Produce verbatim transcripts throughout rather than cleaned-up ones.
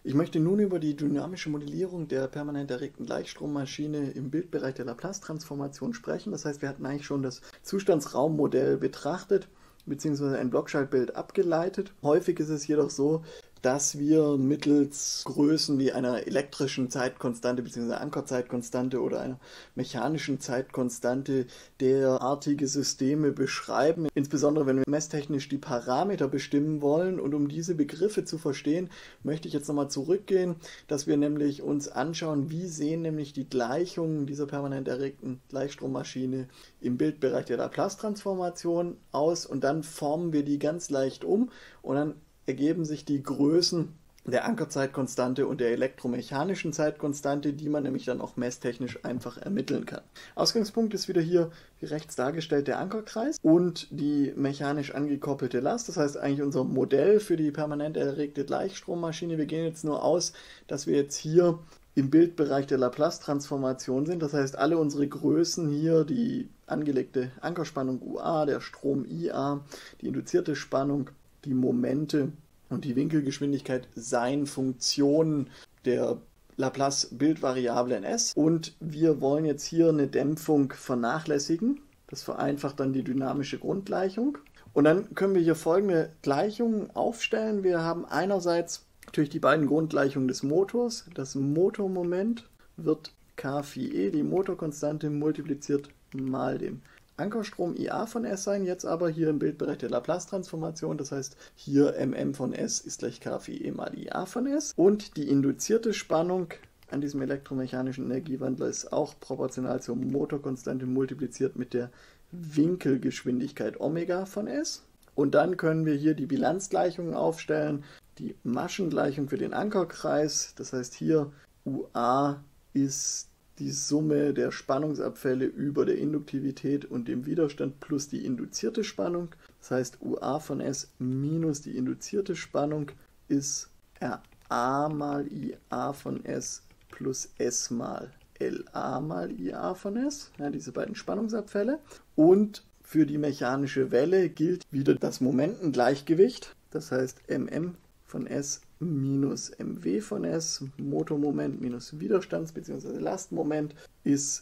Ich möchte nun über die dynamische Modellierung der permanent erregten Gleichstrommaschine im Bildbereich der Laplace-Transformation sprechen. Das heißt, wir hatten eigentlich schon das Zustandsraummodell betrachtet, beziehungsweise ein Blockschaltbild abgeleitet. Häufig ist es jedoch so, dass wir mittels Größen wie einer elektrischen Zeitkonstante bzw. Ankerzeitkonstante oder einer mechanischen Zeitkonstante derartige Systeme beschreiben, insbesondere wenn wir messtechnisch die Parameter bestimmen wollen. Und um diese Begriffe zu verstehen, möchte ich jetzt nochmal zurückgehen, dass wir nämlich uns anschauen, wie sehen nämlich die Gleichungen dieser permanent erregten Gleichstrommaschine im Bildbereich der Laplace-Transformation aus, und dann formen wir die ganz leicht um und dann ergeben sich die Größen der Ankerzeitkonstante und der elektromechanischen Zeitkonstante, die man nämlich dann auch messtechnisch einfach ermitteln kann. Ausgangspunkt ist wieder hier wie rechts dargestellt der Ankerkreis und die mechanisch angekoppelte Last. Das heißt eigentlich unser Modell für die permanent erregte Gleichstrommaschine. Wir gehen jetzt nur aus, dass wir jetzt hier im Bildbereich der Laplace-Transformation sind. Das heißt, alle unsere Größen hier, die angelegte Ankerspannung U A, der Strom I A, die induzierte Spannung, die Momente und die Winkelgeschwindigkeit seien Funktionen der Laplace-Bildvariable in S. Und wir wollen jetzt hier eine Dämpfung vernachlässigen. Das vereinfacht dann die dynamische Grundgleichung. Und dann können wir hier folgende Gleichungen aufstellen. Wir haben einerseits natürlich die beiden Grundgleichungen des Motors. Das Motormoment wird K Phi E, die Motorkonstante, multipliziert mal dem Ankerstrom I A von S sein, jetzt aber hier im Bildbereich der Laplace-Transformation, das heißt hier M M von S ist gleich K Phi E mal I A von S, und die induzierte Spannung an diesem elektromechanischen Energiewandler ist auch proportional zur Motorkonstante multipliziert mit der Winkelgeschwindigkeit Omega von S. Und dann können wir hier die Bilanzgleichungen aufstellen, die Maschengleichung für den Ankerkreis, das heißt hier U A ist die Summe der Spannungsabfälle über der Induktivität und dem Widerstand plus die induzierte Spannung. Das heißt, U A von S minus die induzierte Spannung ist R A mal I A von S plus S mal L A mal I A von S, ja, diese beiden Spannungsabfälle. Und für die mechanische Welle gilt wieder das Momentengleichgewicht. Das heißt, M M von S minus M W von S, Motormoment minus Widerstands- bzw. Lastmoment, ist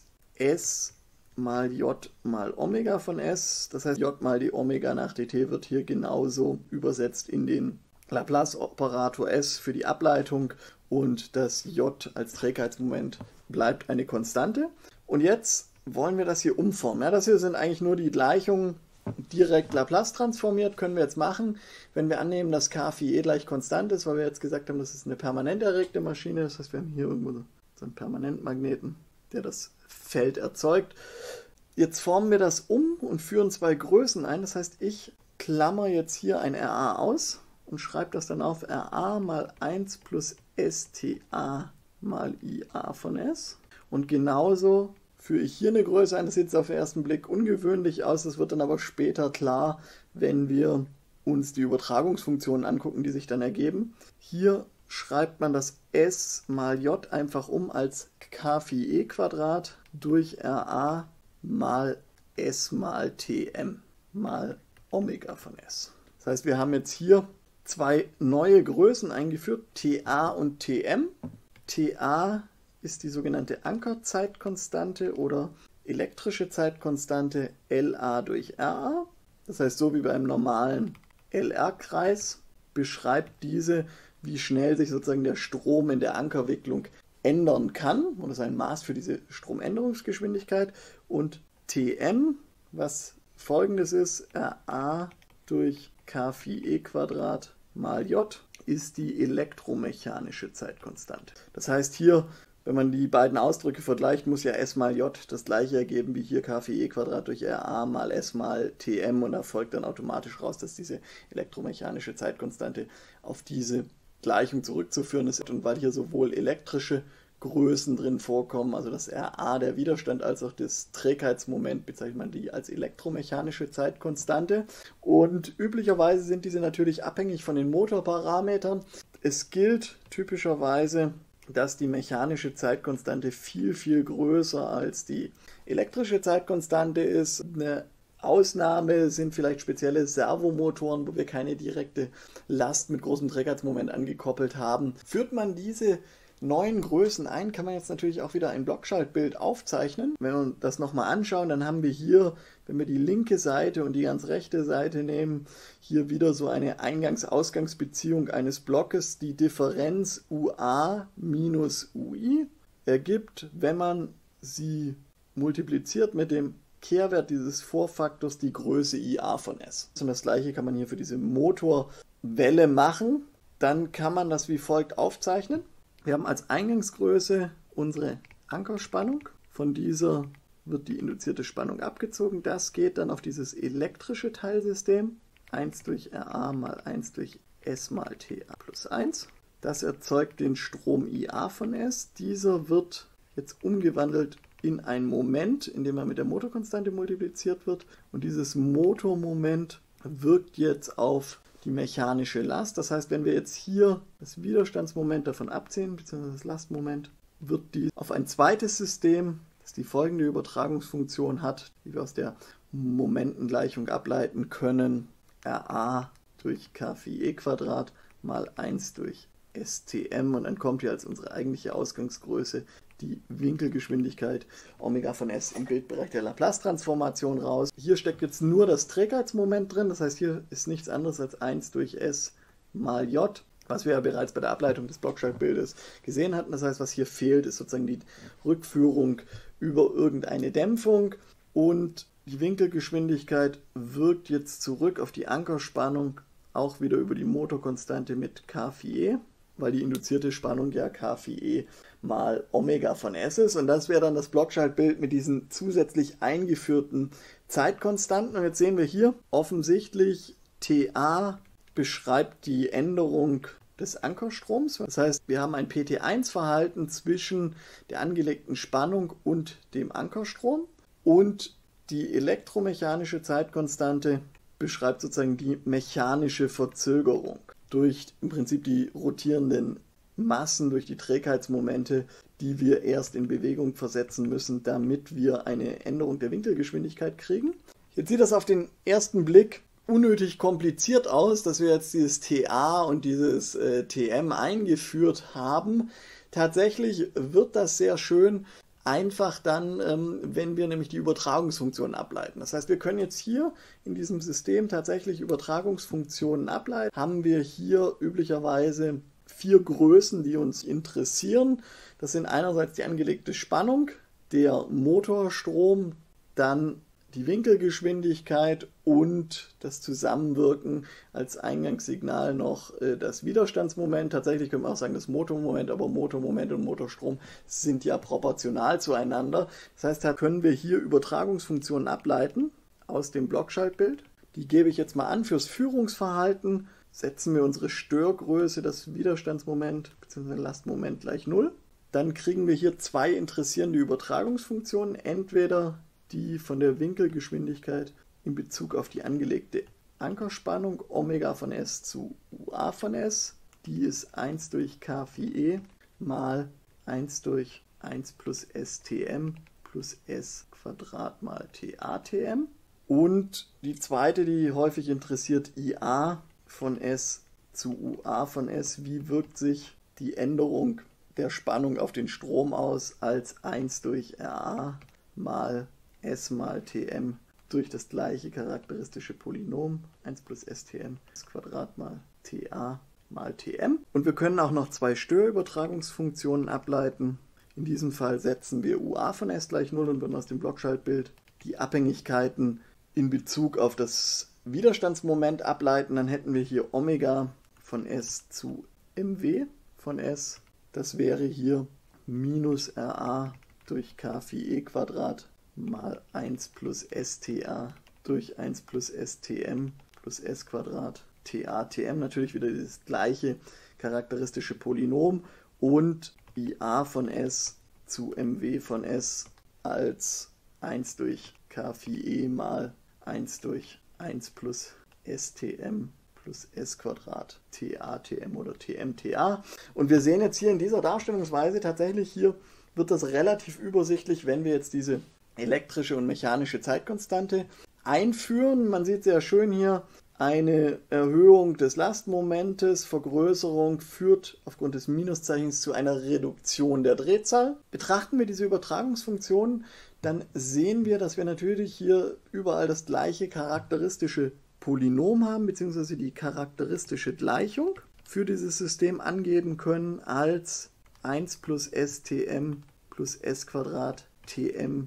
S mal J mal Omega von S. Das heißt, J mal die Omega nach dt wird hier genauso übersetzt in den Laplace-Operator S für die Ableitung, und das J als Trägheitsmoment bleibt eine Konstante. Und jetzt wollen wir das hier umformen. Ja, das hier sind eigentlich nur die Gleichungen direkt Laplace transformiert, können wir jetzt machen, wenn wir annehmen, dass K Phi E gleich konstant ist, weil wir jetzt gesagt haben, das ist eine permanent erregte Maschine, das heißt, wir haben hier irgendwo so einen Permanentmagneten, der das Feld erzeugt. Jetzt formen wir das um und führen zwei Größen ein, das heißt, ich klammer jetzt hier ein R A aus und schreibe das dann auf R A mal eins plus S T A mal I A von S, und genauso führe ich hier eine Größe ein. Das sieht jetzt auf den ersten Blick ungewöhnlich aus, das wird dann aber später klar, wenn wir uns die Übertragungsfunktionen angucken, die sich dann ergeben. Hier schreibt man das S mal J einfach um als K Phi E Quadrat durch R A mal S mal T M mal Omega von S. Das heißt, wir haben jetzt hier zwei neue Größen eingeführt, T A und T M. T A ist die sogenannte Ankerzeitkonstante oder elektrische Zeitkonstante L A durch R A. Das heißt, so wie beim normalen L R-Kreis beschreibt diese, wie schnell sich sozusagen der Strom in der Ankerwicklung ändern kann. Und das ist ein Maß für diese Stromänderungsgeschwindigkeit. Und T M, was folgendes ist, R A durch K Phi E Quadrat mal J, ist die elektromechanische Zeitkonstante. Das heißt hier, wenn man die beiden Ausdrücke vergleicht, muss ja S mal J das gleiche ergeben wie hier K Phi E Quadrat durch R A mal S mal T M, und da folgt dann automatisch raus, dass diese elektromechanische Zeitkonstante auf diese Gleichung zurückzuführen ist. Und weil hier sowohl elektrische Größen drin vorkommen, also das R A, der Widerstand, als auch das Trägheitsmoment, bezeichnet man die als elektromechanische Zeitkonstante. Und üblicherweise sind diese natürlich abhängig von den Motorparametern. Es gilt typischerweise, dass die mechanische Zeitkonstante viel, viel größer als die elektrische Zeitkonstante ist. Eine Ausnahme sind vielleicht spezielle Servomotoren, wo wir keine direkte Last mit großem Trägheitsmoment angekoppelt haben. Führt man diese neuen Größen ein, kann man jetzt natürlich auch wieder ein Blockschaltbild aufzeichnen. Wenn wir das nochmal anschauen, dann haben wir hier, wenn wir die linke Seite und die ganz rechte Seite nehmen, hier wieder so eine Eingangs-Ausgangsbeziehung eines Blockes. Die Differenz U A minus U I ergibt, wenn man sie multipliziert mit dem Kehrwert dieses Vorfaktors, die Größe I A von S. Und das gleiche kann man hier für diese Motorwelle machen. Dann kann man das wie folgt aufzeichnen. Wir haben als Eingangsgröße unsere Ankerspannung. Von dieser wird die induzierte Spannung abgezogen. Das geht dann auf dieses elektrische Teilsystem. eins durch R A mal eins durch S mal T A plus eins. Das erzeugt den Strom I A von S. Dieser wird jetzt umgewandelt in ein Moment, indem er mit der Motorkonstante multipliziert wird. Und dieses Motormoment wirkt jetzt auf die mechanische Last. Das heißt, wenn wir jetzt hier das Widerstandsmoment davon abziehen, beziehungsweise das Lastmoment, wird die auf ein zweites System, das die folgende Übertragungsfunktion hat, die wir aus der Momentengleichung ableiten können. R A durch K Phi E Quadrat mal eins durch S T M. Und dann kommt hier als unsere eigentliche Ausgangsgröße die Winkelgeschwindigkeit Omega von S im Bildbereich der Laplace-Transformation raus. Hier steckt jetzt nur das Trägheitsmoment drin, das heißt, hier ist nichts anderes als eins durch S mal J, was wir ja bereits bei der Ableitung des Blockschaltbildes gesehen hatten. Das heißt, was hier fehlt, ist sozusagen die Rückführung über irgendeine Dämpfung, und die Winkelgeschwindigkeit wirkt jetzt zurück auf die Ankerspannung, auch wieder über die Motorkonstante mit K Phi E, weil die induzierte Spannung ja K Phi E mal Omega von S ist. Und das wäre dann das Blockschaltbild mit diesen zusätzlich eingeführten Zeitkonstanten. Und jetzt sehen wir hier offensichtlich, T A beschreibt die Änderung des Ankerstroms. Das heißt, wir haben ein P T eins Verhalten zwischen der angelegten Spannung und dem Ankerstrom. Und die elektromechanische Zeitkonstante beschreibt sozusagen die mechanische Verzögerung durch im Prinzip die rotierenden Massen, durch die Trägheitsmomente, die wir erst in Bewegung versetzen müssen, damit wir eine Änderung der Winkelgeschwindigkeit kriegen. Jetzt sieht das auf den ersten Blick unnötig kompliziert aus, dass wir jetzt dieses T A und dieses äh, T M eingeführt haben. Tatsächlich wird das sehr schön einfach dann, ähm, wenn wir nämlich die Übertragungsfunktionen ableiten. Das heißt, wir können jetzt hier in diesem System tatsächlich Übertragungsfunktionen ableiten. Haben wir hier üblicherweise vier Größen, die uns interessieren. Das sind einerseits die angelegte Spannung, der Motorstrom, dann die Winkelgeschwindigkeit und das Zusammenwirken als Eingangssignal noch äh, das Widerstandsmoment. Tatsächlich können wir auch sagen das Motormoment, aber Motormoment und Motorstrom sind ja proportional zueinander. Das heißt, da können wir hier Übertragungsfunktionen ableiten aus dem Blockschaltbild. Die gebe ich jetzt mal an. Fürs Führungsverhalten setzen wir unsere Störgröße, das Widerstandsmoment bzw. Lastmoment gleich null. Dann kriegen wir hier zwei interessierende Übertragungsfunktionen. Entweder die von der Winkelgeschwindigkeit in Bezug auf die angelegte Ankerspannung Omega von S zu U A von S. Die ist eins durch K Phi E mal eins durch eins plus S T M plus S Quadrat mal T A T M. Und die zweite, die häufig interessiert, I A von S zu U A von S. Wie wirkt sich die Änderung der Spannung auf den Strom aus als eins durch R A mal S mal T M durch das gleiche charakteristische Polynom, eins plus S T M, das Quadrat mal T A mal T M. Und wir können auch noch zwei Störübertragungsfunktionen ableiten. In diesem Fall setzen wir U A von S gleich null und würden aus dem Blockschaltbild die Abhängigkeiten in Bezug auf das Widerstandsmoment ableiten. Dann hätten wir hier Omega von S zu M W von S. Das wäre hier minus R A durch K Phi E Quadrat mal eins plus S T A durch eins plus S T M plus S Quadrat T A T M. Natürlich wieder das gleiche charakteristische Polynom und I A von S zu M W von S als eins durch K Phi E mal eins durch eins plus S T M plus S Quadrat T A T M oder T M T A. Und wir sehen jetzt hier in dieser Darstellungsweise tatsächlich, hier wird das relativ übersichtlich, wenn wir jetzt diese elektrische und mechanische Zeitkonstante einführen. Man sieht sehr schön hier, eine Erhöhung des Lastmomentes, Vergrößerung führt aufgrund des Minuszeichens zu einer Reduktion der Drehzahl. Betrachten wir diese Übertragungsfunktion, dann sehen wir, dass wir natürlich hier überall das gleiche charakteristische Polynom haben, beziehungsweise die charakteristische Gleichung für dieses System angeben können als eins plus Stm plus s Quadrat Tm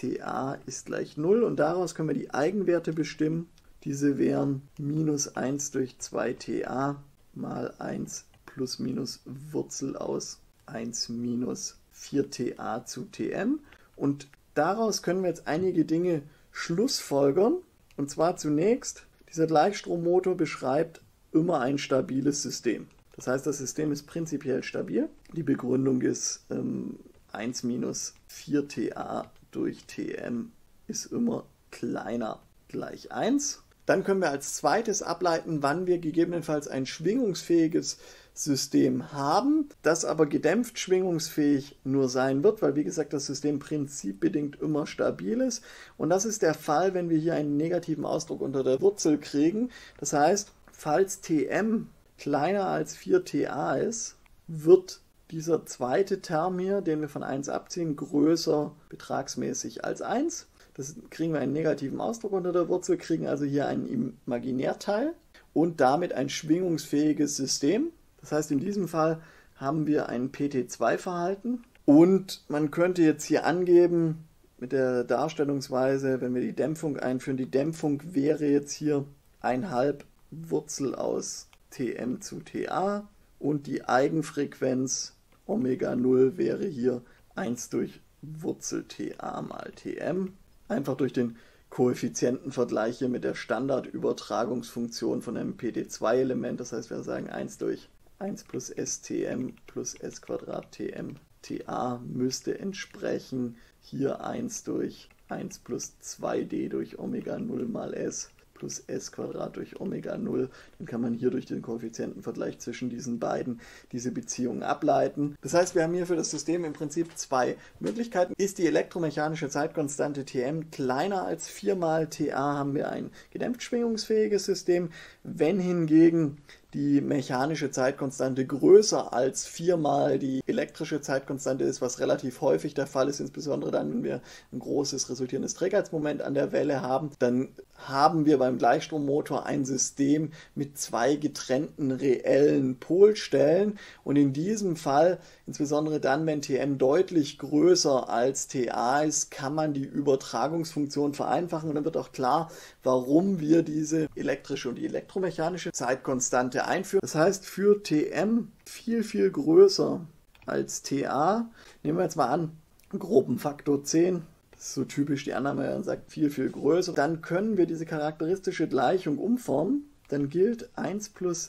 Ta ist gleich null und daraus können wir die Eigenwerte bestimmen. Diese wären minus eins durch zwei Ta mal eins plus minus Wurzel aus eins minus vier Ta zu Tm. Und daraus können wir jetzt einige Dinge schlussfolgern. Und zwar zunächst, dieser Gleichstrommotor beschreibt immer ein stabiles System. Das heißt, das System ist prinzipiell stabil. Die Begründung ist ähm, eins minus vier Ta durch Tm ist immer kleiner gleich eins. Dann können wir als zweites ableiten, wann wir gegebenenfalls ein schwingungsfähiges System haben, das aber gedämpft schwingungsfähig nur sein wird, weil wie gesagt das System prinzipbedingt immer stabil ist. Und das ist der Fall, wenn wir hier einen negativen Ausdruck unter der Wurzel kriegen. Das heißt, falls Tm kleiner als vier Ta ist, wird dieser zweite Term hier, den wir von eins abziehen, größer betragsmäßig als eins. Das kriegen wir einen negativen Ausdruck unter der Wurzel, kriegen also hier einen Imaginärteil und damit ein schwingungsfähiges System. Das heißt, in diesem Fall haben wir ein P T zwei Verhalten und man könnte jetzt hier angeben mit der Darstellungsweise, wenn wir die Dämpfung einführen, die Dämpfung wäre jetzt hier ein halb Wurzel aus Tm zu Ta und die Eigenfrequenz Omega null wäre hier eins durch Wurzel Ta mal Tm. Einfach durch den Koeffizientenvergleich hier mit der Standardübertragungsfunktion von einem P T zwei Element. Das heißt, wir sagen eins durch eins plus Stm plus s Quadrat Tm Ta müsste entsprechen hier eins durch eins plus zwei d durch Omega null mal s plus s Quadrat durch Omega null. Dann kann man hier durch den Koeffizientenvergleich zwischen diesen beiden diese Beziehungen ableiten. Das heißt, wir haben hier für das System im Prinzip zwei Möglichkeiten. Ist die elektromechanische Zeitkonstante Tm kleiner als vier mal Ta, haben wir ein gedämpft schwingungsfähiges System. Wenn hingegen die mechanische Zeitkonstante größer als vier mal die elektrische Zeitkonstante ist, was relativ häufig der Fall ist, insbesondere dann, wenn wir ein großes resultierendes Trägheitsmoment an der Welle haben, dann haben wir beim Gleichstrommotor ein System mit zwei getrennten reellen Polstellen und in diesem Fall, insbesondere dann, wenn Tm deutlich größer als Ta ist, kann man die Übertragungsfunktion vereinfachen und dann wird auch klar, warum wir diese elektrische und die elektromechanische Zeitkonstante einführen. Das heißt, für Tm viel, viel größer als Ta, nehmen wir jetzt mal an, groben Faktor zehn, das ist so typisch die Annahme, man sagt viel, viel größer, dann können wir diese charakteristische Gleichung umformen, dann gilt eins plus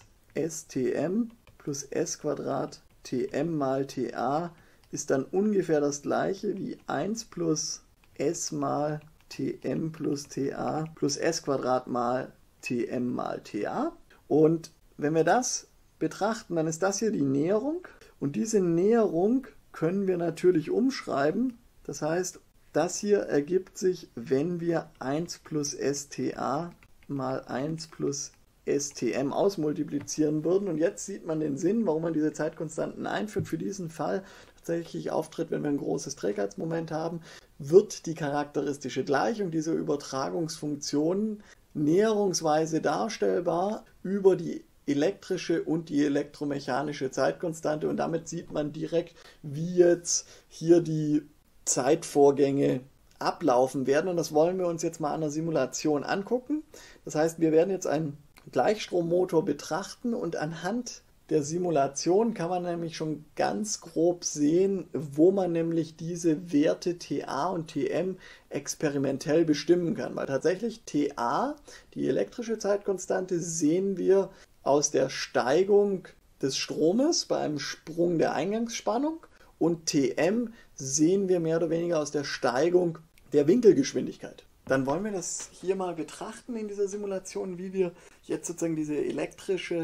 Stm plus s Quadrat Tm mal Ta ist dann ungefähr das gleiche wie eins plus s mal Tm plus Ta plus s Quadrat mal Tm mal Ta. Und wenn wir das betrachten, dann ist das hier die Näherung. Und diese Näherung können wir natürlich umschreiben. Das heißt, das hier ergibt sich, wenn wir eins plus Sta mal eins plus Stm ausmultiplizieren würden. Und jetzt sieht man den Sinn, warum man diese Zeitkonstanten einführt. Für diesen Fall tatsächlich auftritt, wenn wir ein großes Trägheitsmoment haben, wird die charakteristische Gleichung dieser Übertragungsfunktionen näherungsweise darstellbar über die elektrische und die elektromechanische Zeitkonstante und damit sieht man direkt, wie jetzt hier die Zeitvorgänge ablaufen werden und das wollen wir uns jetzt mal an der Simulation angucken. Das heißt, wir werden jetzt einen Gleichstrommotor betrachten und anhand der Simulation kann man nämlich schon ganz grob sehen, wo man nämlich diese Werte Ta und Tm experimentell bestimmen kann. Weil tatsächlich Ta, die elektrische Zeitkonstante, sehen wir aus der Steigung des Stromes bei einem Sprung der Eingangsspannung und Tm sehen wir mehr oder weniger aus der Steigung der Winkelgeschwindigkeit. Dann wollen wir das hier mal betrachten in dieser Simulation, wie wir jetzt sozusagen diese elektrische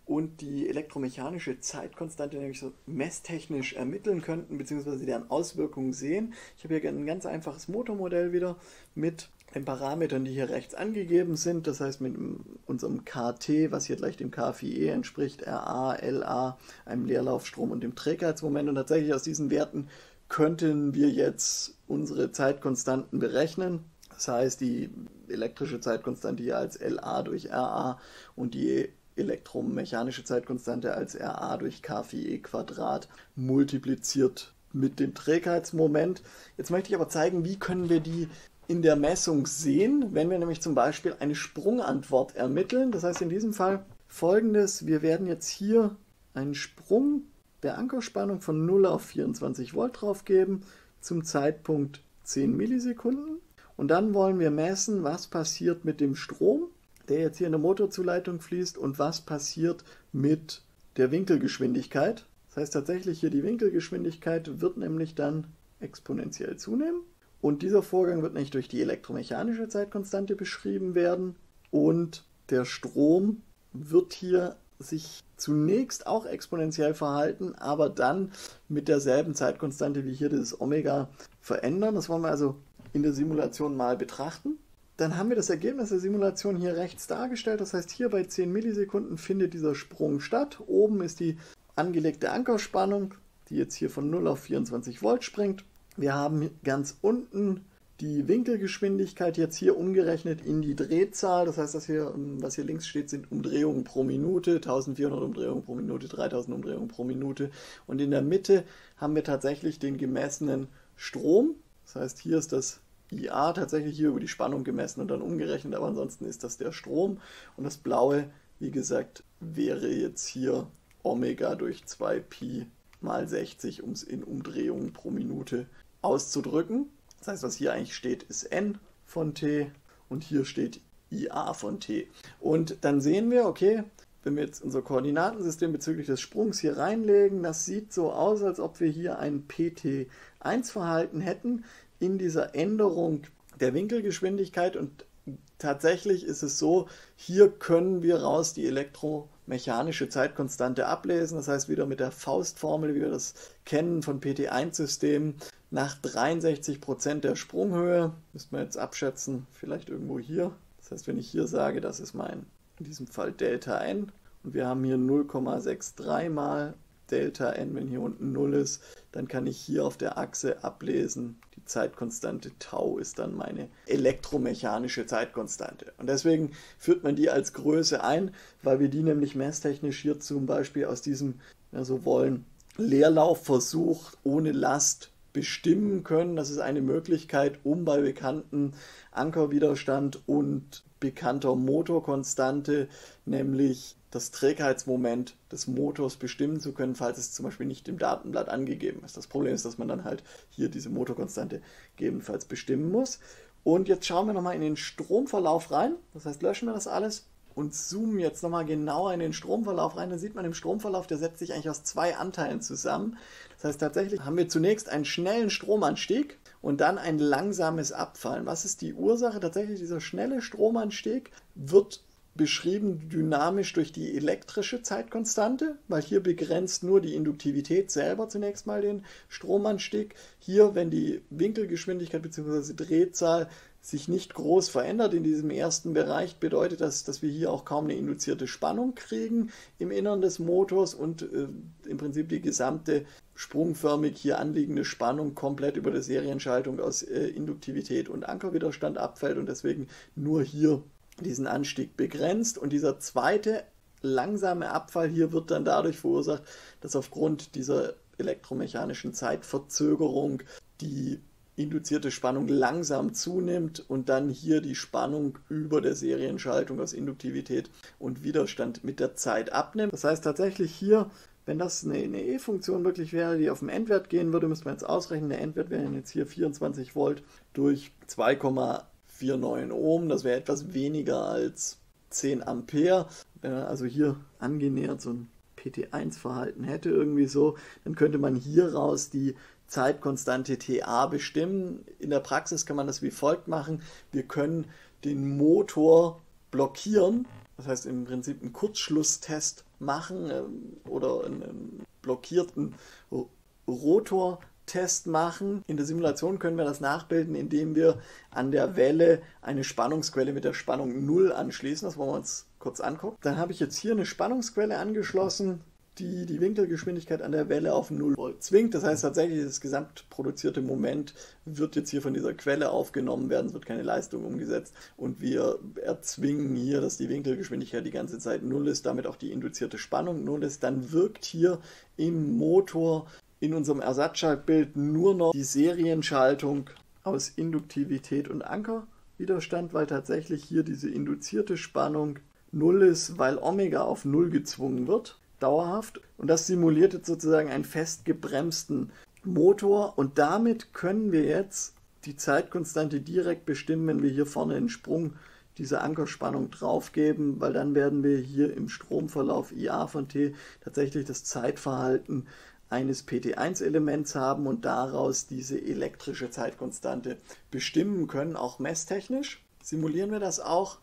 und die elektromechanische Zeitkonstante nämlich so messtechnisch ermitteln könnten, beziehungsweise deren Auswirkungen sehen. Ich habe hier ein ganz einfaches Motormodell wieder mit den Parametern, die hier rechts angegeben sind, das heißt mit unserem K T, was hier gleich dem K vier E entspricht, R A, L A, einem Leerlaufstrom und dem Trägheitsmoment. Und tatsächlich aus diesen Werten könnten wir jetzt unsere Zeitkonstanten berechnen. Das heißt, die elektrische Zeitkonstante hier als L A durch R A und die elektromechanische Zeitkonstante als R A durch K vier E Quadrat multipliziert mit dem Trägheitsmoment. Jetzt möchte ich aber zeigen, wie können wir die in der Messung sehen, wenn wir nämlich zum Beispiel eine Sprungantwort ermitteln. Das heißt in diesem Fall folgendes: Wir werden jetzt hier einen Sprung der Ankerspannung von null auf vierundzwanzig Volt drauf geben zum Zeitpunkt zehn Millisekunden. Und dann wollen wir messen, was passiert mit dem Strom, der jetzt hier in der Motorzuleitung fließt, und was passiert mit der Winkelgeschwindigkeit. Das heißt tatsächlich hier, die Winkelgeschwindigkeit wird nämlich dann exponentiell zunehmen. Und dieser Vorgang wird nicht durch die elektromechanische Zeitkonstante beschrieben werden. Und der Strom wird hier sich zunächst auch exponentiell verhalten, aber dann mit derselben Zeitkonstante wie hier dieses Omega verändern. Das wollen wir also in der Simulation mal betrachten. Dann haben wir das Ergebnis der Simulation hier rechts dargestellt. Das heißt, hier bei zehn Millisekunden findet dieser Sprung statt. Oben ist die angelegte Ankerspannung, die jetzt hier von null auf vierundzwanzig Volt springt. Wir haben ganz unten die Winkelgeschwindigkeit jetzt hier umgerechnet in die Drehzahl. Das heißt, das hier, was hier links steht, sind Umdrehungen pro Minute, eintausendvierhundert Umdrehungen pro Minute, dreitausend Umdrehungen pro Minute. Und in der Mitte haben wir tatsächlich den gemessenen Strom. Das heißt, hier ist das I A tatsächlich hier über die Spannung gemessen und dann umgerechnet, aber ansonsten ist das der Strom. Und das Blaue, wie gesagt, wäre jetzt hier Omega durch zwei Pi mal sechzig, um es in Umdrehungen pro Minute auszudrücken. Das heißt, was hier eigentlich steht, ist N von T und hier steht I A von T. Und dann sehen wir, okay, wenn wir jetzt unser Koordinatensystem bezüglich des Sprungs hier reinlegen, das sieht so aus, als ob wir hier ein P T eins Verhalten hätten in dieser Änderung der Winkelgeschwindigkeit. Und tatsächlich ist es so, hier können wir raus die elektromechanische Zeitkonstante ablesen. Das heißt, wieder mit der Faustformel, wie wir das kennen von P T eins Systemen, nach dreiundsechzig Prozent der Sprunghöhe, müssten wir jetzt abschätzen, vielleicht irgendwo hier. Das heißt, wenn ich hier sage, das ist mein, in diesem Fall Delta N, und wir haben hier null Komma dreiundsechzig mal Delta N, wenn hier unten null ist, dann kann ich hier auf der Achse ablesen, die Zeitkonstante Tau ist dann meine elektromechanische Zeitkonstante. Und deswegen führt man die als Größe ein, weil wir die nämlich messtechnisch hier zum Beispiel aus diesem, wenn wir so wollen, Leerlaufversuch ohne Last bestimmen können. Das ist eine Möglichkeit, um bei bekannten Ankerwiderstand und bekannter Motorkonstante, nämlich das Trägheitsmoment des Motors, bestimmen zu können, falls es zum Beispiel nicht im Datenblatt angegeben ist. Das Problem ist, dass man dann halt hier diese Motorkonstante gegebenenfalls bestimmen muss. Und jetzt schauen wir nochmal in den Stromverlauf rein. Das heißt, löschen wir das alles und zoomen jetzt nochmal genauer in den Stromverlauf rein. Dann sieht man im Stromverlauf, der setzt sich eigentlich aus zwei Anteilen zusammen. Das heißt, tatsächlich haben wir zunächst einen schnellen Stromanstieg und dann ein langsames Abfallen. Was ist die Ursache? Tatsächlich dieser schnelle Stromanstieg wird beschrieben dynamisch durch die elektrische Zeitkonstante, weil hier begrenzt nur die Induktivität selber zunächst mal den Stromanstieg. Hier, wenn die Winkelgeschwindigkeit bzw. Drehzahl sich nicht groß verändert in diesem ersten Bereich, bedeutet das, dass wir hier auch kaum eine induzierte Spannung kriegen im Innern des Motors und äh, im Prinzip die gesamte sprungförmig hier anliegende Spannung komplett über die Serienschaltung aus äh, Induktivität und Ankerwiderstand abfällt und deswegen nur hier diesen Anstieg begrenzt. Und dieser zweite langsame Abfall hier wird dann dadurch verursacht, dass aufgrund dieser elektromechanischen Zeitverzögerung die induzierte Spannung langsam zunimmt und dann hier die Spannung über der Serienschaltung aus Induktivität und Widerstand mit der Zeit abnimmt. Das heißt tatsächlich hier, wenn das eine, eine E-Funktion wirklich wäre, die auf den Endwert gehen würde, müsste man jetzt ausrechnen, der Endwert wäre jetzt hier vierundzwanzig Volt durch zwei Komma neunundvierzig Ohm, das wäre etwas weniger als zehn Ampere. Wenn man also hier angenähert so ein P T eins Verhalten hätte, irgendwie so, dann könnte man hier raus die Zeitkonstante T A bestimmen. In der Praxis kann man das wie folgt machen. Wir können den Motor blockieren das heißt im Prinzip einen Kurzschlusstest machen äh, oder einen, einen blockierten Rotortest machen. In der Simulation können wir das nachbilden, indem wir an der Welle eine Spannungsquelle mit der Spannung null anschließen. Das wollen wir uns kurz angucken. Dann habe ich jetzt hier eine Spannungsquelle angeschlossen, die die Winkelgeschwindigkeit an der Welle auf null Volt zwingt. Das heißt tatsächlich, das gesamtproduzierte Moment wird jetzt hier von dieser Quelle aufgenommen werden, es wird keine Leistung umgesetzt und wir erzwingen hier, dass die Winkelgeschwindigkeit die ganze Zeit null ist, damit auch die induzierte Spannung null ist. Dann wirkt hier im Motor in unserem Ersatzschaltbild nur noch die Serienschaltung aus Induktivität und Ankerwiderstand, weil tatsächlich hier diese induzierte Spannung null ist, weil Omega auf null gezwungen wird. Dauerhaft, und das simuliert jetzt sozusagen einen fest gebremsten Motor und damit können wir jetzt die Zeitkonstante direkt bestimmen, wenn wir hier vorne einen Sprung dieser Ankerspannung draufgeben, weil dann werden wir hier im Stromverlauf I A von T tatsächlich das Zeitverhalten eines P T eins Elements haben und daraus diese elektrische Zeitkonstante bestimmen können, auch messtechnisch. Simulieren wir das auch.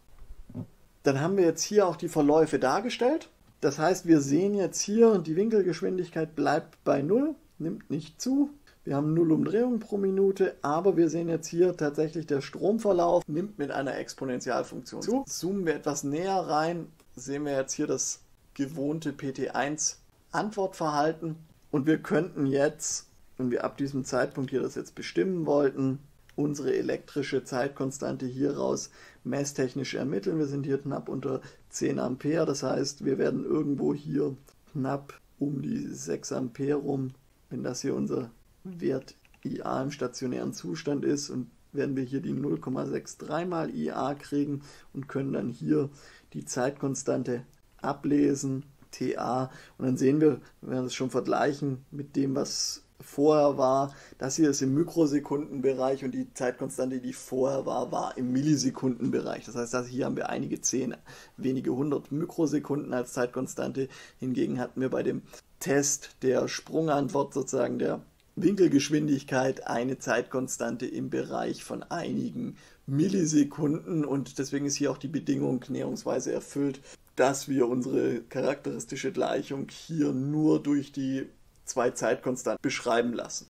Dann haben wir jetzt hier auch die Verläufe dargestellt. Das heißt, wir sehen jetzt hier, die Winkelgeschwindigkeit bleibt bei null, nimmt nicht zu. Wir haben null Umdrehungen pro Minute, aber wir sehen jetzt hier tatsächlich, der Stromverlauf nimmt mit einer Exponentialfunktion zu. Zoomen wir etwas näher rein, sehen wir jetzt hier das gewohnte P T eins Antwortverhalten. Und wir könnten jetzt, wenn wir ab diesem Zeitpunkt hier das jetzt bestimmen wollten, unsere elektrische Zeitkonstante hieraus messtechnisch ermitteln. Wir sind hier knapp unter zehn Ampere, das heißt, wir werden irgendwo hier knapp um die sechs Ampere rum, wenn das hier unser Wert I A im stationären Zustand ist, und werden wir hier die null Komma dreiundsechzig mal I A kriegen und können dann hier die Zeitkonstante ablesen, T A, und dann sehen wir, wenn wir das schon vergleichen mit dem, was vorher war, das hier ist im Mikrosekundenbereich und die Zeitkonstante, die vorher war, war im Millisekundenbereich. Das heißt, hier haben wir einige zehn, wenige hundert Mikrosekunden als Zeitkonstante. Hingegen hatten wir bei dem Test der Sprungantwort, sozusagen der Winkelgeschwindigkeit, eine Zeitkonstante im Bereich von einigen Millisekunden, und deswegen ist hier auch die Bedingung näherungsweise erfüllt, dass wir unsere charakteristische Gleichung hier nur durch die zwei Zeitkonstanten beschreiben lassen.